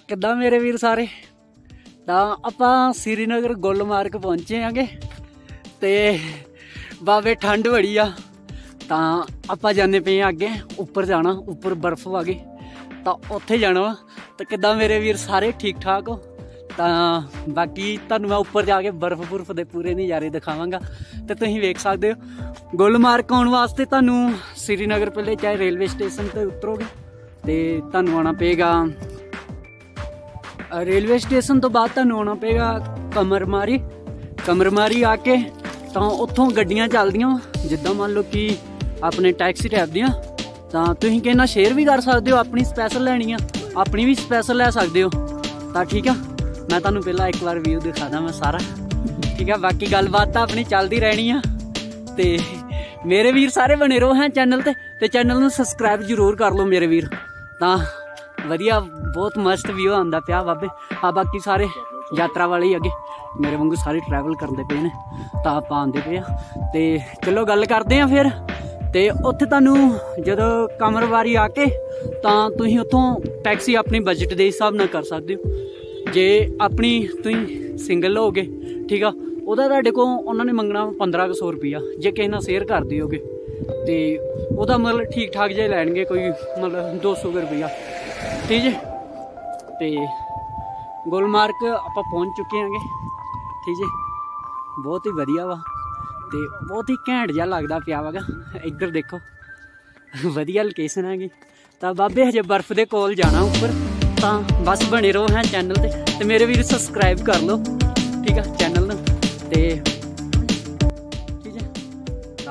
ਕਿੱਦਾਂ ਮੇਰੇ ਵੀਰ ਸਾਰੇ। ਤਾਂ ਆਪਾਂ ਸ੍ਰੀਨਗਰ ਗੁਲਮਾਰਗ ਪਹੁੰਚੇ ਆਂਗੇ ਤੇ ਬਾਬੇ ਠੰਡ ਬੜੀ ਆ ਤਾਂ ਆਪਾਂ ਜਾਂਦੇ ਪਏ ਆ ਅੱਗੇ ਉੱਪਰ ਜਾਣਾ, ਉੱਪਰ ਬਰਫ਼ ਆ ਗਈ ਤਾਂ ਉੱਥੇ ਜਾਣਾ ਵਾ। ਤਾਂ ਕਿੱਦਾਂ ਮੇਰੇ ਵੀਰ ਸਾਰੇ ਠੀਕ ਠਾਕ ਹੋ। ਤਾਂ ਬਾਕੀ ਤੁਹਾਨੂੰ ਮੈਂ ਉੱਪਰ ਜਾ ਕੇ ਬਰਫ਼ ਦੇ ਪੂਰੇ ਨਜ਼ਾਰੇ ਦਿਖਾਵਾਂਗਾ ਤੇ ਤੁਸੀਂ ਵੇਖ ਸਕਦੇ ਹੋ। ਗੁਲਮਾਰਗ ਆਉਣ ਵਾਸਤੇ ਤੁਹਾਨੂੰ ਸ੍ਰੀਨਗਰ ਪਹਿਲੇ ਚਾਹੇ ਰੇਲਵੇ ਸਟੇਸ਼ਨ ਤੇ ਉਤਰੋਗੇ ਤੇ ਤੁਹਾਨੂੰ ਆਉਣਾ ਪਏਗਾ रेलवे स्टेशन तो बाद ਤੁਹਾਨੂੰ ਆਉਣਾ ਪਏਗਾ ਕਮਰਮਾਰੀ ਆ ਕੇ ਤਾਂ ਉੱਥੋਂ ਗੱਡੀਆਂ ਚੱਲਦੀਆਂ ਜਿੱਦਾਂ ਮੰਨ ਲਓ ਕਿ ਆਪਣੇ ਟੈਕਸੀ ਟੈਪ ਦੀਆਂ ਤਾਂ ਤੁਸੀਂ ਕਿੰਨਾ ਸ਼ੇਅਰ ਵੀ ਕਰ ਸਕਦੇ ਹੋ। ਆਪਣੀ ਸਪੈਸ਼ਲ ਲੈਣੀ ਆ ਆਪਣੀ ਵੀ ਸਪੈਸ਼ਲ ਲੈ ਸਕਦੇ ਹੋ। ਤਾਂ ਠੀਕ ਆ ਮੈਂ ਤੁਹਾਨੂੰ ਪਹਿਲਾਂ ਇੱਕ ਵਾਰ ਵਿਊ ਦਿਖਾਦਾ ਮੈਂ ਸਾਰਾ ਠੀਕ ਆ। ਬਾਕੀ ਗੱਲਬਾਤ ਤਾਂ ਆਪਣੀ ਚੱਲਦੀ ਰਹਿਣੀ ਆ ਤੇ ਮੇਰੇ ਵੀਰ ਸਾਰੇ ਬਣੇ ਰਹੋ ਹੈ ਚੈਨਲ ਤੇ ਚੈਨਲ ਨੂੰ ਸਬਸਕ੍ਰਾਈਬ ਜ਼ਰੂਰ ਕਰ ਲਓ ਮੇਰੇ ਵੀਰ। ਤਾਂ ਵਧੀਆ ਬਹੁਤ ਮਸਤ ਵਿਊ ਆਉਂਦਾ ਪਿਆ ਬਾਬੇ। ਆ ਬਾਕੀ ਸਾਰੇ ਯਾਤਰਾ ਵਾਲੇ ਹੀ ਅੱਗੇ ਮੇਰੇ ਵਾਂਗੂ ਸਾਰੇ ਟਰੈਵਲ ਕਰਦੇ ਪਏ ਨੇ ਤਾਂ ਆਪਾਂ ਆਉਂਦੇ ਪਏ ਆ ਤੇ ਚਲੋ ਗੱਲ ਕਰਦੇ ਆ ਫਿਰ। ਤੇ ਉੱਥੇ ਤੁਹਾਨੂੰ ਜਦੋਂ ਕਮਰਵਾਰੀ ਆ ਕੇ ਤਾਂ ਤੁਸੀਂ ਉੱਥੋਂ ਟੈਕਸੀ ਆਪਣੀ ਬਜਟ ਦੇ ਹਿਸਾਬ ਨਾਲ ਕਰ ਸਕਦੇ ਹੋ। ਜੇ ਆਪਣੀ ਤੁਸੀਂ ਸਿੰਗਲ ਲਓਗੇ ਠੀਕ ਆ ਉਹਦਾ ਤੁਹਾਡੇ ਕੋਲ ਉਹਨਾਂ ਨੇ ਮੰਗਣਾ 1500 ਰੁਪਈਆ। ਜੇ ਕਿਸੇ ਨਾਲ ਸ਼ੇਅਰ ਕਰ ਦਿਓਗੇ ਤੇ ਉਹਦਾ ਮਤਲਬ ਠੀਕ ਠਾਕ ਜਿਹਾ ਲੈਣਗੇ ਕੋਈ ਮਤਲਬ 200 ਰੁਪਈਆ ਠੀਕ ਹੈ। ਤੇ ਗੁਲਮਾਰਗ ਆਪਾਂ ਪਹੁੰਚ ਚੁੱਕੇ ਹਾਂਗੇ ਠੀਕ ਹੈ। ਬਹੁਤ ਹੀ ਵਧੀਆ ਵਾ ਤੇ ਬਹੁਤ ਹੀ ਘੈਂਟ ਜਿਹਾ ਲੱਗਦਾ ਪਿਆ ਵਾਗਾ। ਇੱਧਰ ਦੇਖੋ ਵਧੀਆ ਲੋਕੇਸ਼ਨ ਹੈਗੀ। ਤਾਂ ਬਾਬੇ ਹਜੇ ਬਰਫ਼ ਦੇ ਕੋਲ ਜਾਣਾ ਉੱਪਰ ਤਾਂ ਬਸ ਬਣੇ ਰਹੋ ਹੈ ਚੈਨਲ ਤੇ ਮੇਰੇ ਵੀਰ ਸਬਸਕ੍ਰਾਈਬ ਕਰ ਲਓ ਠੀਕ ਆ ਚੈਨਲ ਨੂੰ ਤੇ ਠੀਕ ਹੈ। ਤਾਂ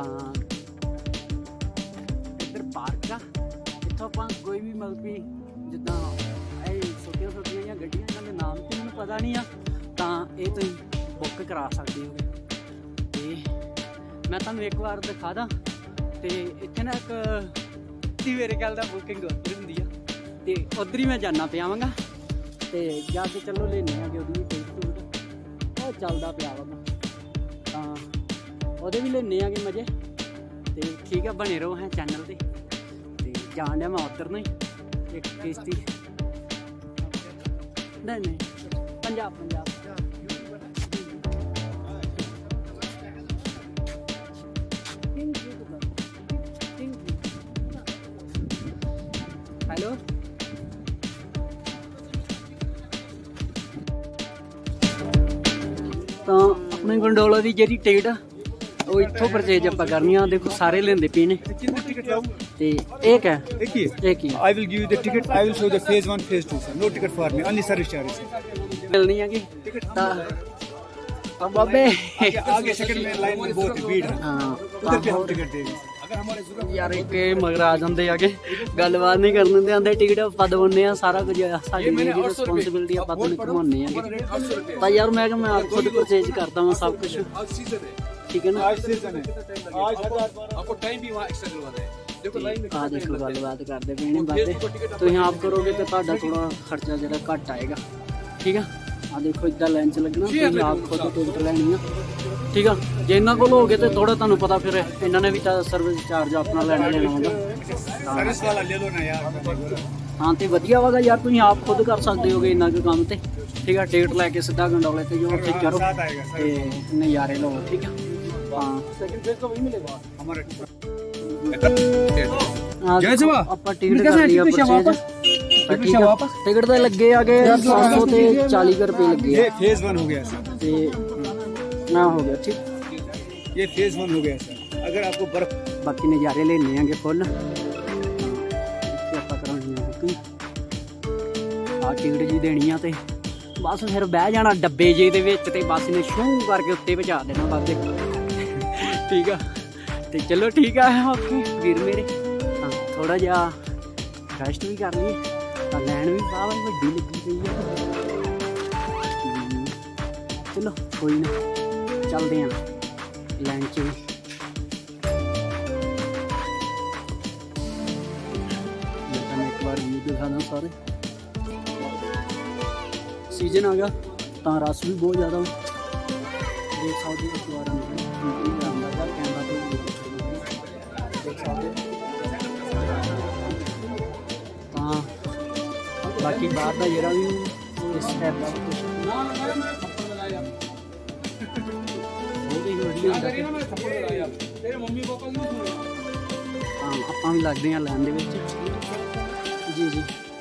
ਇੱਧਰ ਪਾਰਕ ਆ ਇੱਥੋਂ ਆਪਾਂ ਕੋਈ ਵੀ ਮਤਲਬ ਕਿ ਜਿੱਦਾਂ ਇਹ ਛੋਟੀਆਂ ਜਾਂ ਗੱਡੀਆਂ ਇਹਨਾਂ ਦੇ ਨਾਮ ਤੇ ਮੈਨੂੰ ਪਤਾ ਨਹੀਂ ਆ ਤਾਂ ਇਹ ਤੁਸੀਂ ਬੁੱਕ ਕਰਾ ਸਕਦੇ ਹੋ। ਤੇ ਮੈਂ ਤੁਹਾਨੂੰ ਇੱਕ ਵਾਰ ਦਿਖਾ ਦਾਂ ਤੇ ਇੱਥੇ ਨਾ ਇੱਕ ਮੇਰੇ ਗੱਲ ਦਾ ਬੁਕਿੰਗ ਉੱਧਰ ਹੁੰਦੀ ਆ ਤੇ ਉੱਧਰ ਹੀ ਮੈਂ ਜਾਣਾ ਪਿਆ ਵਾਂਗਾ ਤੇ ਜਾ ਕੇ ਚਲੋ ਲੈਣੇ ਆਗੇ ਉਹਦੀ ਵੀ ਟਿਕਟ ਉਹ ਚੱਲਦਾ ਪਿਆ ਵਾ ਤਾਂ ਉਹਦੇ ਵੀ ਲੈਣੇ ਆਗੇ ਮਜ਼ੇ ਤੇ ਠੀਕ ਆ ਬਣੇ ਰਹੋ ਹੈ ਚੈਨਲ ਤੇ ਜਾਣ ਡਿਆ ਮੈਂ ਉੱਧਰ ਨੂੰ ਹੀ ਇੱਕ ਕਿਸ਼ਤੀ ਨਹੀਂ ਪੰਜਾਬ ਹੈਲੋ ਤਾਂ ਆਪਣੇ ਗੰਡੋਲਾ ਦੀ ਜਿਹੜੀ ਟਿਕਟ ਆ ਉਹ ਇੱਥੋਂ ਪਰਚੇਜ ਆਪਾਂ ਕਰਨੀ ਆ। ਦੇਖੋ ਸਾਰੇ ਲੈਂਦੇ ਪਏ ਨੇ ਤੇ ਇੱਕ ਹੈ ਇੱਕ ਹੀ I will give you the ticket. I will show the phase 1 phase 2 sir. No ticket for me, only service charges ਮਿਲਣੀ ਹੈਗੀ ਤਾਂ ਬਾਬੇ आगे सेकंड में लाइन में बहुत भीड़ है। हाँ उधर पे हम टिकट देंगे अगर हमारे जरूरत ਯਾਰ ਇੱਕ ਮਗਰ ਆ ਜਾਂਦੇ ਆਗੇ ਗੱਲਬਾਤ ਨਹੀਂ ਕਰਨ ਦਿੰਦੇ ਆਂਦੇ ਟਿਕਟ ਆਪਾਂ ਦਵਾਉਂਦੇ ਆ ਸਾਰਾ ਕੁਝ ਸਾਡੀ ਰਿਸਪੌਂਸਿਬਿਲਿਟੀ ਆਪਾਂ ਤੁਹਾਨੂੰ ਘੁਮਾਉਂਦੇ ਆਗੇ। ਤਾਂ ਯਾਰ ਮੈਂ ਕਿਹਾ ਮੈਂ ਆਪ ਖੁਦ ਪਰਚੇਜ ਕਰਦਾ ਵਾਂ ਸਭ ਕੁਝ ਠੀਕ ਹੈ ਨਾ। आज सीजन है आज आपको टाइम भी वहां एक्स्ट्रा करवाना है। ਆ ਦੇਖੋ ਗੱਲਬਾਤ ਕਰਦੇ ਪਏ ਨੇ ਬਾਬੇ ਤੁਸੀਂ ਆਪ ਕਰੋਗੇ ਤੇ ਤੁਹਾਡਾ ਥੋੜਾ ਖਰਚਾ ਜਿਹੜਾ ਘੱਟ ਆਏਗਾ ਠੀਕ ਆ। ਆ ਦੇਖੋ ਇੱਦਾਂ ਲਾਈਨ 'ਚ ਲੱਗਣਾ ਤੁਸੀਂ ਆਪ ਖੁਦ ਟਿਕਟ ਲੈਣੀ ਆ ਠੀਕ ਆ। ਜੇ ਇਹਨਾਂ ਕੋਲ ਹੋਗੇ ਤੇ ਥੋੜਾ ਤੁਹਾਨੂੰ ਪਤਾ ਫਿਰ ਇਹਨਾਂ ਨੇ ਵੀ ਤਾਂ ਸਰਵਿਸ ਚਾਰਜ ਆਪਣਾ ਲੈਣਾ ਹੋਗਾ। सर्विस वाला ले लो ना यार। ਹਾਂ ਤੇ ਵਧੀਆ ਵਾਗਾ ਯਾਰ ਤੁਸੀਂ ਆਪ ਖੁਦ ਕਰ ਸਕਦੇ ਹੋਗੇ ਇੰਨਾ ਕੁ ਕੰਮ ਤੇ ਠੀਕ ਆ। ਟਿਕਟ ਲੈ ਕੇ ਸਿੱਧਾ ਗੰਡੋਲੇ ਤੇ ਜੋ ਉੱਥੇ ਚੜੋ ਤੇ ਨਜ਼ਾਰੇ ਲਓ ਠੀਕ ਆ। ਹਾਂ सेकंड फेज तो वही मिलेगा हमारा ਆਪਾਂ ਟਿਕਟ ਕਰ ਲਈ ਆਪਾਂ ਟਿਕਟ ਤੇ ਲੱਗੇ ਆਗੇ 700 ਤੇ 40 ਰੁਪਏ ਲੱਗੇ। ये फेज 1 हो गया सर ਤੇ ਨਾ ਹੋ ਗਿਆ ਠੀਕ। ये फेज 1 हो गया सर। अगर आपको बर्फ ਬਾਕੀ ਨਜ਼ਾਰੇ ਲੈਣੇ ਆਗੇ ਫੁੱਲ ਇੱਥੇ ਆਪਾਂ ਕਰਾਉਣੀ ਆ ਬੁਕਿੰਗ ਆ ਟਿਕਟ ਜੀ ਦੇਣੀ ਆ ਤੇ ਬਸ ਫਿਰ ਬਹਿ ਜਾਣਾ ਡੱਬੇ ਜੇ ਦੇ ਵਿੱਚ ਤੇ ਬੱਸ ਨੇ ਸ਼ੂ ਕਰਕੇ ਉੱਤੇ ਪਹੁੰਚਾ ਦੇਣਾ ਬਾਬੇ ਠੀਕ ਆ। ਤੇ ਚਲੋ ਠੀਕ ਆ ਓਕੇ ਵੀਰ ਮੇਰੇ ਹਾਂ ਥੋੜਾ ਜਿਹਾ ਰੈਸਟ ਵੀ ਕਰ ਲਈਏ ਤਾਂ ਲੈਣ ਵੀ ਬਾਹਰ ਵੱਡੀ ਲੱਗੀ ਪਈ ਆ। ਚਲੋ ਕੋਈ ਨਾ ਚੱਲਦੇ ਆ ਲੈਣ 'ਚ ਵੀ। ਮੈਂ ਇੱਕ ਵਾਰ ਵੀਡੀਓ ਦਿਖਾਦਾ ਸਾਰੇ ਸੀਜ਼ਨ ਆ ਗਿਆ ਤਾਂ ਰਸ਼ ਵੀ ਬਹੁਤ ਜ਼ਿਆਦਾ ਦੇਖ ਸਕਦੇ ਹੋ। ਇੱਕ ਵਾਰ ਕੈਮਰਾ ਤੋਂ ਦੇਖ ਸਕਦੇ ਤਾਂ बाकी बाहर का जरा भी इस टाइप का कुछ हाँ ਆਪਾਂ भी लगते हैं लाइन दे जी जी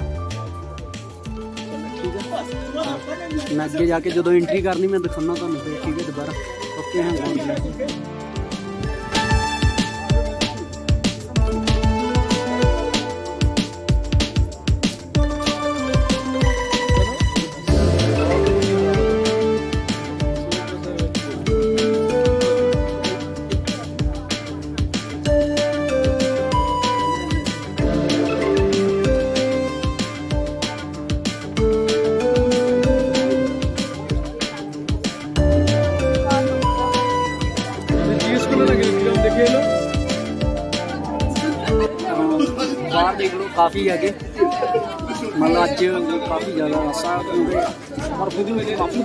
ठीक है मैं अगे जाके जो एंट्री करनी मैं दिखाना तुहानू फिर ठीक है दोबारा ओके हाँ बाहर देख लो काफ़ी आगे मतलब अज काफ़ी ज़्यादा रसा और काफ़ी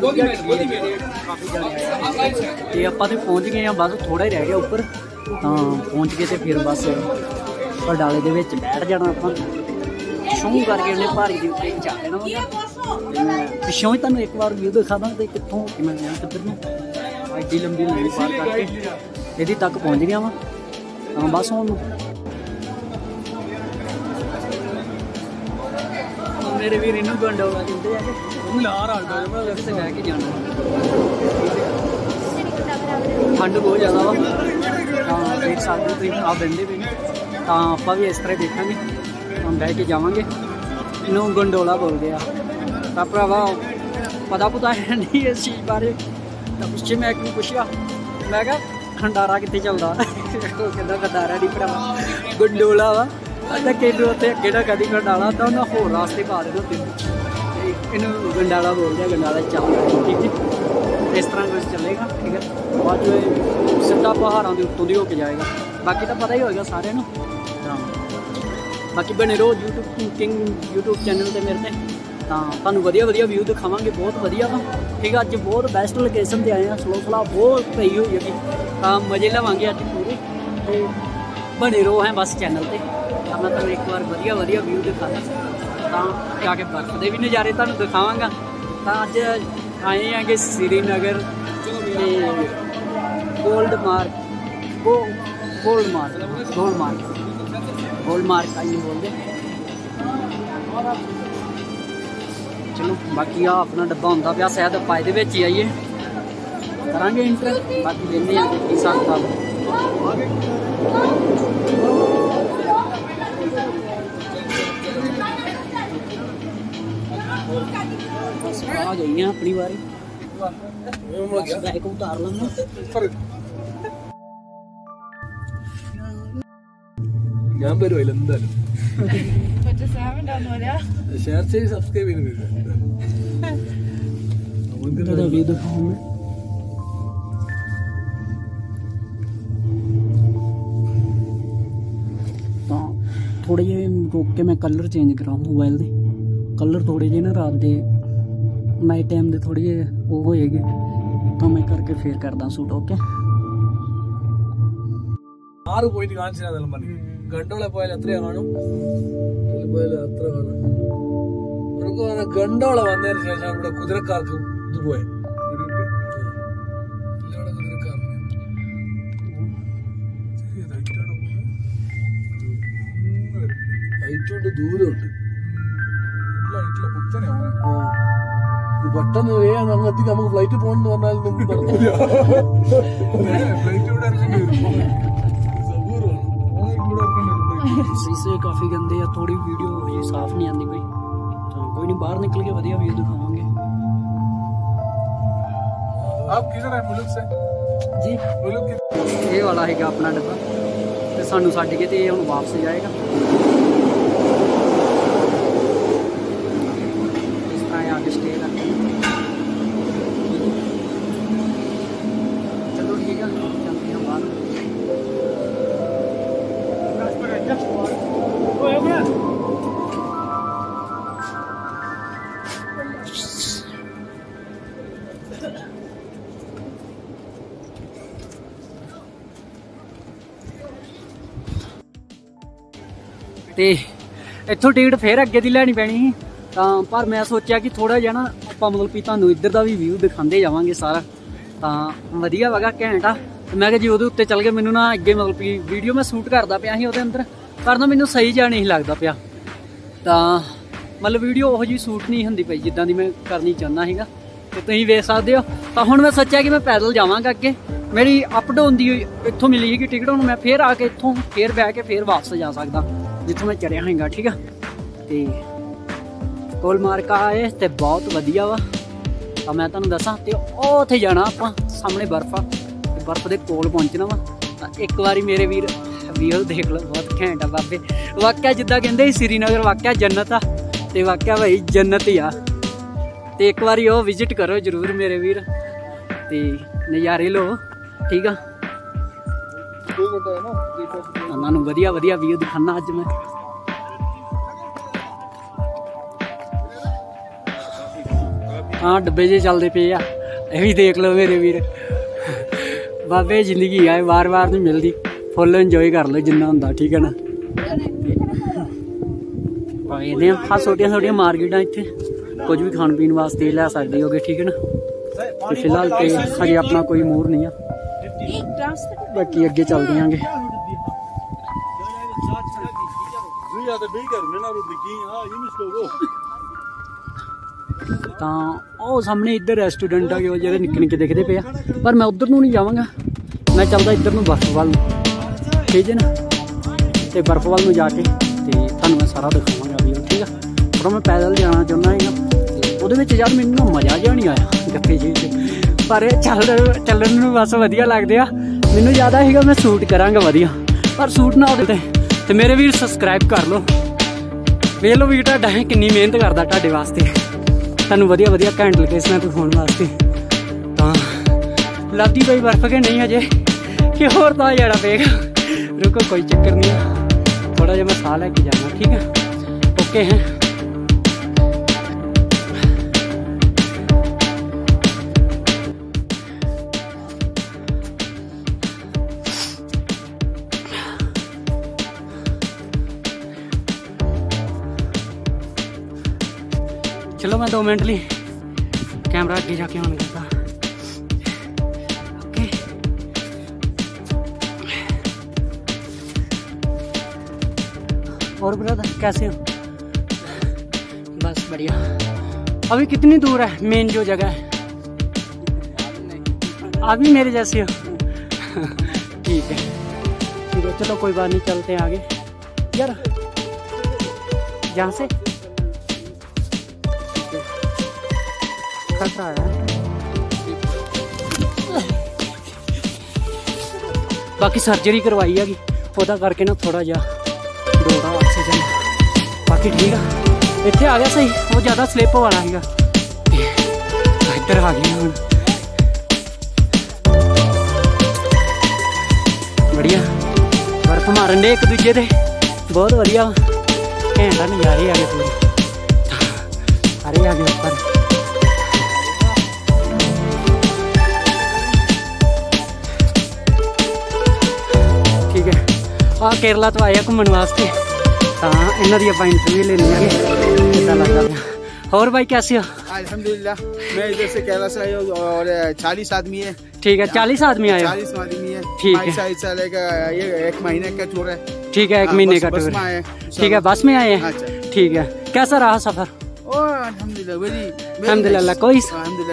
आप पहुँच गए हैं बस थोड़ा ही रह गया उपर पहुँच गए तो फिर बस डाले के बैठ जाना आप शो करके उन्हें भारी के उत्ते जा लेना पिछों ही तुम एक बार व्यू दिखा दा तो कितों मैं गया किधर में एड्डी लंबी लाइन पार करके यदि तक पहुँच गया वा बस हम मेरे वीर इनू गंडोला कहते हैं लैके जाना ठंड बहुत ज़्यादा वा देख सकते तुम आप बहते पे तो आप भी इस तरह देखा हम बह के जावे इनू गंडोला बोलते हैं तो भरावा पता पुता है नहीं इस चीज़ बारे तो पिछे मैं एक पूछा मैं क्या खंडारा कितने चलता कहता खंडारा नहीं भरावा गंडोला वा कहते उत्ते अगे ना कभी गंडाला तो उन्हें होर रास्ते पा देने होते इन गंडाला बोलते हैं गंडाला चल ठीक है इस तरह कुछ चलेगा ठीक है बाद जो सीधा पहाड़ों के उत्तों हो के जाएगा बाकी तो पता ही होगा सारे हाँ बाकी बने रहो यूट्यूब चैनल पर मेरे से तो वधिया व्यू दिखावे बहुत वधिया वा ठीक है अज बहुत बेस्ट लोकेशन पर आए हैं स्लो सलाह बहुत पई हुई है मजे लवांगे अज पूरे तो बने रहो हैं बस चैनल पर मैं तुम एक बार वधिया व्यू दिखाना तो जाके बर्फ के भी नज़ारे तुहानू दिखावांगा तो अज आए हैं कि श्रीनगर गोल्ड मार्क आई बोलते चलो बाकी आ अपना डब्बा होंदा पिया शायद आप ये ही आइए करांगे इंटर बाकी देखते हैं कि हिसाब किताब आ गई अपनी बारी बैग उतार लेना ഞാൻ വരുമല്ലോ എന്തായാലും ഷെയർ ചെയ്ത് സബ്സ്ക്രൈബ് ചെയ്യുന്നുണ്ട് थोड़े जे रोक के मैं कलर चेंज करा मोबाइल के कलर थोड़े जे ना रात के नाइट टाइम के थोड़े जे वो होएगी तो मैं करके फिर करदा सूट ओके ആറ് പോയിട്ട് കാണിച്ചു തരാം പറഞ്ഞു ഗണ്ടോളെ പോയാൽ എത്രയാ കാണും പോയാൽ എത്ര കാണും ഗണ്ടോളെ വന്നതിന് ശേഷം ഇവിടെ കുതിരക്കാർക്ക് ഇത് പോയെ ഹൈറ്റുണ്ട് ദൂരമുണ്ട് പെട്ടെന്ന് അങ്ങ് എത്തിക്ക് നമുക്ക് ഫ്ലൈറ്റ് പോകണമെന്ന് പറഞ്ഞാൽ शीशे काफ़ी गंदे है थोड़ी वीडियो ये साफ नहीं आती कोई तो कोई नहीं बाहर निकल के वधिया व्यू दिखावांगे। आप किधर है मुल्क से जी मुल्क ये वाला है अपना डब्बा तो सानू छड्ड के ते हुण वापस जाएगा इस तरह आगे स्टे करके चलो ठीक है चलते हैं बाहर ਤੇ ਇੱਥੋਂ ਟਿਕਟ ਫੇਰ ਅੱਗੇ ਦੀ ਲੈਣੀ ਪੈਣੀ ਸੀ ਤਾਂ ਪਰ ਮੈਂ ਸੋਚਿਆ ਕਿ ਥੋੜਾ ਜਿਹਾ ਨਾ ਆਪਾਂ ਮਤਲਬ ਕਿ ਤੁਹਾਨੂੰ ਇੱਧਰ ਦਾ ਵੀ ਵਿਊ ਦਿਖਾਉਂਦੇ ਜਾਵਾਂਗੇ ਸਾਰਾ, ਤਾਂ ਵਧੀਆ ਵਗਾ ਘੈਂਟ ਆ। ਮੈਂ ਕਿਹਾ ਜੀ ਉਹਦੇ ਉੱਤੇ ਚੱਲ ਕੇ ਮੈਨੂੰ ਨਾ ਅੱਗੇ ਮਤਲਬ ਕਿ ਵੀਡੀਓ ਮੈਂ ਸ਼ੂਟ ਕਰਦਾ ਪਿਆ ਸੀ ਉਹਦੇ ਅੰਦਰ, ਪਰ ਨਾ ਮੈਨੂੰ ਸਹੀ ਜਿਹਾ ਨਹੀਂ ਲੱਗਦਾ ਪਿਆ, ਤਾਂ ਮਤਲਬ ਵੀਡੀਓ ਉਹੋ ਜਿਹੀ ਸ਼ੂਟ ਨਹੀਂ ਹੁੰਦੀ ਪਈ ਜਿੱਦਾਂ ਦੀ ਮੈਂ ਕਰਨੀ ਚਾਹੁੰਦਾ ਸੀਗਾ, ਤੇ ਤੁਸੀਂ ਵੇਖ ਸਕਦੇ ਹੋ। ਤਾਂ ਹੁਣ ਮੈਂ ਸੋਚਿਆ ਕਿ ਮੈਂ ਪੈਦਲ ਜਾਵਾਂਗਾ ਅੱਗੇ, ਮੇਰੀ ਅਪ ਡਾਊਨ ਦੀ ਇੱਥੋਂ ਮਿਲੀ ਸੀਗੀ ਟਿਕਟ, ਹੁਣ ਮੈਂ ਫੇਰ ਆ ਕੇ ਇੱਥੋਂ ਫੇਰ ਬਹਿ ਕੇ ਫੇਰ ਵਾਪਸ ਜਾ ਸਕਦਾ ਜਿੱਥੋਂ ਮੈਂ ਚੜਿਆ ਹੈਗਾ, ਠੀਕ ਆ। ਤੇ ਕੋਲਮਾਰਕਾ ਆਏ ਤੇ ਬਹੁਤ ਵਧੀਆ ਵਾ, ਤਾਂ ਮੈਂ ਤੁਹਾਨੂੰ ਦੱਸਾਂ। ਤੇ ਉਹ ਉੱਥੇ ਜਾਣਾ ਆਪਾਂ, ਸਾਹਮਣੇ ਬਰਫ਼ ਆ, ਬਰਫ਼ ਦੇ ਕੋਲ ਪਹੁੰਚਣਾ ਵਾ। ਤਾਂ ਇੱਕ ਵਾਰੀ ਮੇਰੇ ਵੀਰ ਵੀਡੀਓ ਦੇਖ ਲਓ, ਬਹੁਤ ਘੈਂਟ ਆ ਬਾਬੇ, ਵਾਕਿਆ ਜਿੱਦਾਂ ਕਹਿੰਦੇ ਸੀ श्रीनगर ਵਾਕਿਆ ਜੰਨਤ ਆ, ਤੇ ਵਾਕਿਆ ਭਾਈ ਜੰਨਤ ਹੀ ਆ। ਤੇ ਇੱਕ ਵਾਰੀ ਉਹ ਵਿਜ਼ਿਟ ਕਰੋ ਜ਼ਰੂਰ ਮੇਰੇ ਵੀਰ, ਤੇ ਨਜ਼ਾਰੇ ਲਓ, ਠੀਕ ਆ। ਉਹਨਾਂ ਨੂੰ ਵਧੀਆ ਵਧੀਆ ਵੀਡੀਓ ਦਿਖਾਣਾ ਅੱਜ ਮੈਂ। हाँ डब्बे जे चलते पे आ, ये भी देख लो मेरे वीर। बाबे जिंदगी है बार बार नहीं मिलती, फुल इंजॉय कर लो जिन्ना होंदा, ठीक है ना। हाँ छोटिया छोटिया मार्केटा इत्थे कुछ भी खान पीन वास्ते लै सकदे होगे, ठीक है ना। तो फिलहाल तो अजे अपना कोई मूड नहीं है, बाकी अगे चलते आंगे। ਤਾਂ ਉਹ ਸਾਹਮਣੇ ਇੱਧਰ ਰੈਸਟੋਰੈਂਟ ਆ ਗਏ ਜਿਹੜੇ ਨਿੱਕੇ ਨਿੱਕੇ ਦਿਖਦੇ ਪਏ ਆ, ਪਰ ਮੈਂ ਉੱਧਰ ਨੂੰ ਨਹੀਂ ਜਾਵਾਂਗਾ, ਮੈਂ ਚੱਲਦਾ ਇੱਧਰ ਨੂੰ ਬਰਫ਼ ਵੱਲ ਨੂੰ, ਠੀਕ ਹੈ ਨਾ। ਤੇ ਬਰਫ਼ ਵੱਲ ਨੂੰ ਜਾ ਕੇ ਤੇ ਤੁਹਾਨੂੰ ਮੈਂ ਸਾਰਾ ਦਿਖਾਵਾਂਗਾ ਵੀ, ਠੀਕ ਆ। ਪਰ ਮੈਂ ਪੈਦਲ ਜਾਣਾ ਚਾਹੁੰਦਾ ਹੈਗਾ, ਤੇ ਉਹਦੇ ਵਿੱਚ ਯਾਰ ਮੈਨੂੰ ਨਾ ਮਜ਼ਾ ਜਿਹਾ ਨਹੀਂ ਆਇਆ ਗੱਫੇ ਜਿਹੇ 'ਚ, ਪਰ ਚੱਲਣ ਨੂੰ ਬਸ ਵਧੀਆ ਲੱਗਦੇ ਆ। ਮੈਨੂੰ ਜ਼ਿਆਦਾ ਸੀਗਾ ਮੈਂ ਸ਼ੂਟ ਕਰਾਂਗਾ ਵਧੀਆ, ਪਰ ਸ਼ੂਟ ਨਾ ਉਹਦੇ ਤੇ ਮੇਰੇ ਵੀਰ ਸਬਸਕ੍ਰਾਈਬ ਕਰ ਲਓ, ਵੇਖ ਲਓ ਵੀ ਤੁਹਾਡਾ ਕਿੰਨੀ ਮਿਹਨਤ ਕਰਦਾ ਤੁਹਾਡੇ ਵਾਸਤੇ, ਤੁਹਾਨੂੰ ਵਧੀਆ ਵਧੀਆ ਘੈਂਟ ਲੋਕੇਸ਼ਨਾਂ ਤੇ ਦਿਖਾਉਣ ਵਾਸਤੇ। ਤਾਂ ਲੱਗਦੀ ਪਈ ਬਰਫ਼ ਕੇ ਨਹੀਂ ਅਜੇ, ਕਿ ਹੋਰ ਤਾਂ ਜਾਣਾ ਪਏਗਾ। ਰੁਕੋ ਕੋਈ ਚੱਕਰ ਨਹੀਂ, ਥੋੜਾ ਜਿਹਾ ਮੈਂ ਸਾਹ ਲੈ ਕੇ ਜਾਣਾ, ਠੀਕ ਹੈ। ਓਕੇ ਹੈ। चलो मैं 2 मिनट ली कैमरा अगे जाके ऑन करता। ओके और ब्रदर कैसे हो? बस बढ़िया। अभी कितनी दूर है मेन जो जगह है? आप भी मेरे जैसे हो? ठीक है चलो कोई बात नहीं, चलते हैं आगे। यार यहाँ से खतरा है, बाकी सर्जरी करवाई है ओदा करके ना थोड़ा जा दौड़ा ऑक्सीजन, बाकी ठीक है। इतने आ गया सही, वो ज़्यादा स्लिप वाला है, इधर आ गया हूँ। बढ़िया बर्फ मारन दे एक दूजे से, बहुत बढ़िया घंटा नज़ारे आ गए पूरे, सारे आ गए ऊपर। ठीक है आ केरला तो आए घूमन वास्ते, तो इन्हों की आप इंटरव्यू लेनी है, कितना लगता है। और भाई कैसे हो? अल्हम्दुलिल्लाह, मैं इधर से केरला से आया हूँ और 40 आदमी है। ठीक है 40 आदमी आए? 40 आदमी है। ठीक है चलेगा, ये 1 महीने का टूर है। ठीक है 1 महीने का टूर है। ठीक है बस में आए हैं। ठीक है कैसा रहा सफर? अल्हम्दुलिल्लाह कोई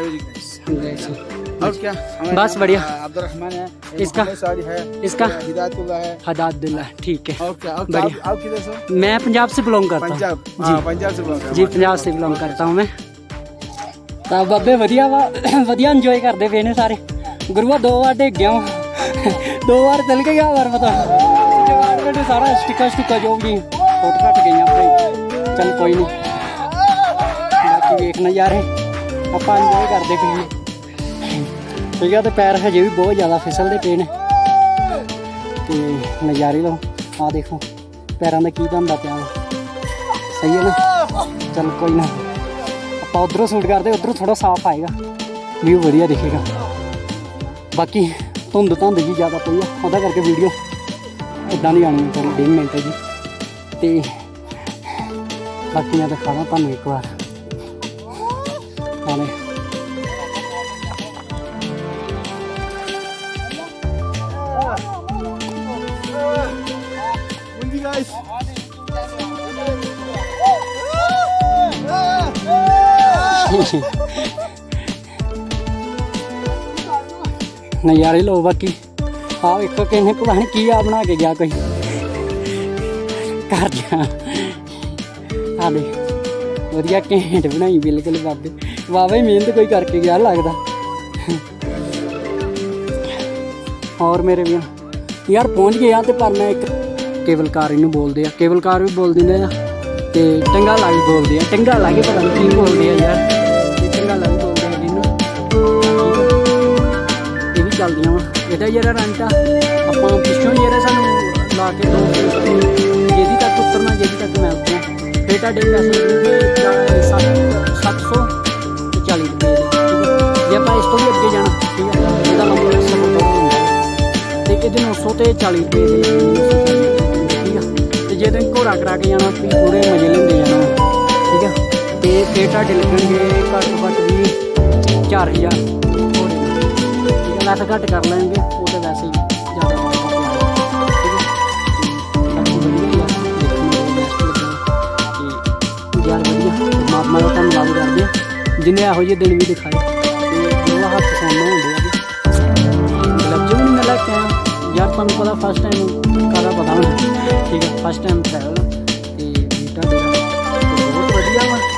और क्या बस बढ़िया। अब्दुर्रहमान है, इसका है, इसका हिदायतुल्लाह है। हिदायतुल्लाह ठीक है। और क्या बढ़िया। आप किधर से? मैं पंजाब से बिलोंग करता हूँ। पंजाब से बिलोंग करता हूँ। जी पंजाब से बिलोंग करता हूँ मैं। तो बाबे वधिया वधिया इंजॉय करते पे ने सारे। गुरुआ 2 बार डिग गया, 2 बार चल के गया बार पता सारा स्टिका जो भी फुट घट गई अपने। चल कोई नहीं, बाकी वेख नज़ारे आप इंजॉय करते पे। ठीक है तो पैर हजे भी बहुत ज़्यादा फिसलते पे ने, तो नज़ारे लो। आ देखो पैरों का की बनता पाया, सही है ना। चल कोई ना, आप उधरों शूट करते, उधरों थोड़ा साफ आएगा, व्यू बढ़िया दिखेगा। बाकी धुंध जी ज़्यादा पई है, वह करके वीडियो इदा नहीं आनी थोड़ी 1.5 मिनट जी। तो बाकी मैं दिखाना तुहानू एक बार आने guys. नज़ारे लो बाकी आ वेखो किन्ने पता नहीं की आ बना के गया कोई घर जा आले वधिया घैंट बनाई बिल्कुल बाबे वावा ही मेहनत कोई करके गया लगता। और मेरे भी यार पहुँच गए तो पर मैं एक केबल कार इनू बोलते हैं, केबल कार भी बोल देंगे तो टंगा ला भी बोलते हैं, टंगा ला के पता नहीं की बोलते हैं यार, टंगा ला भी बोलते हैं जिन्हों ये भी चलदियाँ वा ਇਹਦਾ ਜਿਹੜਾ ਰੈਂਟ ਆ ਆਪਾਂ ਪਿੱਛੋਂ ਜਿਹੜਾ ਸਾਨੂੰ ਲਾ ਕੇ 2 ਜਿਹਦੀ ਤੱਕ ਉਤਰਨਾ ਜਿਹਦੀ ਤੱਕ ਮੈਂ ਉਤਰਨਾ ਫਿਰ ਤੁਹਾਡੇ ਪੈਸੇ ਲੱਗਣਗੇ 740 ਰੁਪਏ ਦੇ, ਜੇ ਆਪਾਂ ਇਸ ਤੋਂ ਵੀ ਅੱਗੇ ਜਾਣਾ ਠੀਕ ਹੈ ਇਹਦਾ ਲੰਬਾ ਸਫ਼ਰ ਤੋਂ ਹੁੰਦਾ ਤੇ ਇਹਦੇ 900 ਤੇ 40 ਰੁਪਏ ਦੇ ਠੀਕ ਹੈ। ਤੇ ਜੇ ਤੁਸੀਂ ਘੋੜਾ ਕਰਾ ਕੇ ਜਾਣਾ ਤੁਸੀਂ ਪੂਰੇ ਮਜ਼ੇ ਲੈਂਦੇ ਜਾਣਾ ਠੀਕ ਹੈ ਤੇ ਫਿਰ ਤੁਹਾਡੇ ਲੱਗਣਗੇ ਘੱਟ ਤੋਂ ਘੱਟ ਵੀ 4000 ਘੋੜੇ लैस घट कर लेंगे वो तो वैसे ही ज़्यादा यार वधिया परमात्मा का धन्नवाद करते हैं जिन्हें यहो ਜਿਹੇ दिन भी दिखाए तो हथ सोना होंगे लफ्ज भी नहीं मैं लैके आया यार तुहानू पता फर्स्ट टाइम कादा पता होना ठीक है फर्स्ट टाइम ट्रैवल तो बीटा बहुत वधिया वा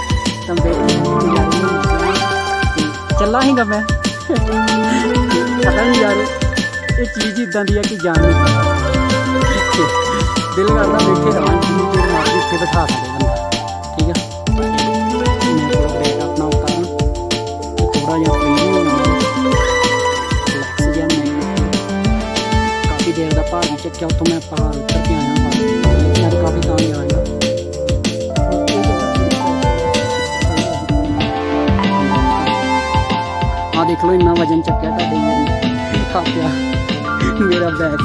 चला ही मैं पता नहीं यार ये चीज़ इदा दी है कि जान नहीं दिल करता बैठे रहा इतने बिठा सकते बंदा ठीक है अपना उतार थोड़ा जहा फ्री रिलैक्स जहा मैं काफ़ी देर का पहाड़ चक्या उतों मैं पहाड़ उतर के आया मैं काफ़ी काम आया देख लो इन्ना वजन चक्या खाया मेरा बैग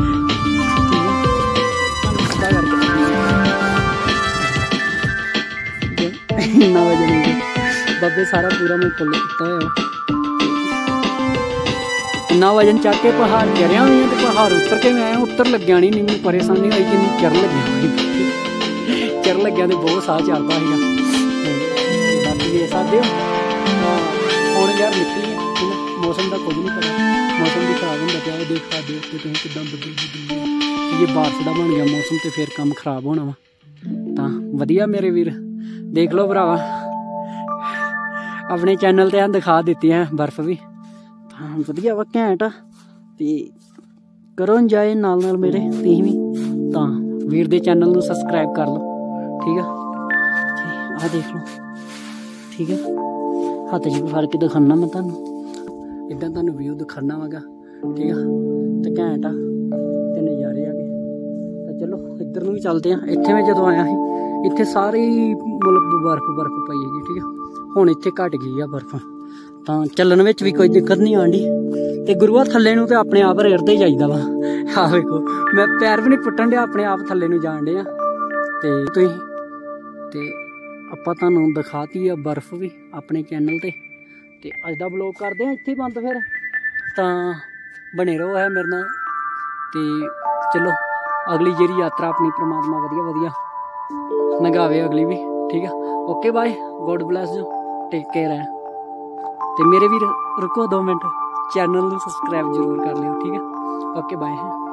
इन्ना वजन बाबे सारा पूरा मैं फुल किया हुआ इन्ना वजन चक के पहाड़ चढ़िया हुई तो पहाड़ उतर के मैं आया उतर लग्या नहीं मैंने परेशानी हुई कि चढ़ लग्या चढ़ लग्या तो बहुत साह चढ़ता है बाकी ये सादे ਹੁਣ यार निकली मौसम का कुछ नहीं पता मौसम भी खराब होंगे पाया देखा देख के तुम कि बदल ये बारिश का बन गया मौसम तो फिर काम खराब होना वा तो वधिया मेरे वीर देख लो भरावा अपने चैनल ते दिखा दी है बर्फ भी वधिया वा घैंट ते करो इंजॉय नाल नाल मेरे तुसीं भी तो वीर दे चैनल नूं सबसक्राइब कर लो ठीक है आ देख लो ठीक है हथ च भी फड़ के दिखाना मैं तुहानू इदा तुहानू व्यू दिखाना वागा ठीक है तो घैंट आ ते नज़ारे आ गए तो चलो इधर नूं भी चलते हैं। इत्थे मैं जदों आया ਸੀ इत्थे सारी मतलब बर्फ पई हैगी ठीक है हुण इत्थे घट गई है बर्फ तो चलन विच भी कोई दिक्कत नहीं आंदी ते गुरुआ थल्ले नूं ते अपने आप रेड़ते जाईदा वा आ वेखो मैं पैर भी नहीं पुट्टन दिया अपने आप थल्ले नूं जाण दिया ते तुसीं ते ਆਪਾਂ ਤੁਹਾਨੂੰ ਦਿਖਾਤੀ ਆ बर्फ भी अपने चैनल ते अज दा ब्लॉग करते हैं इत्थे बंद फिर तो बने रहो है मेरे नाल ते चलो अगली जेह्ड़ी यात्रा अपनी परमात्मा वधिया नगावे अगली भी ठीक है। Okay bye God bless you take care है ते मेरे भी रुको 2 मिनट चैनल नूं सबसक्राइब जरूर कर लियो ठीक है। Okay bye.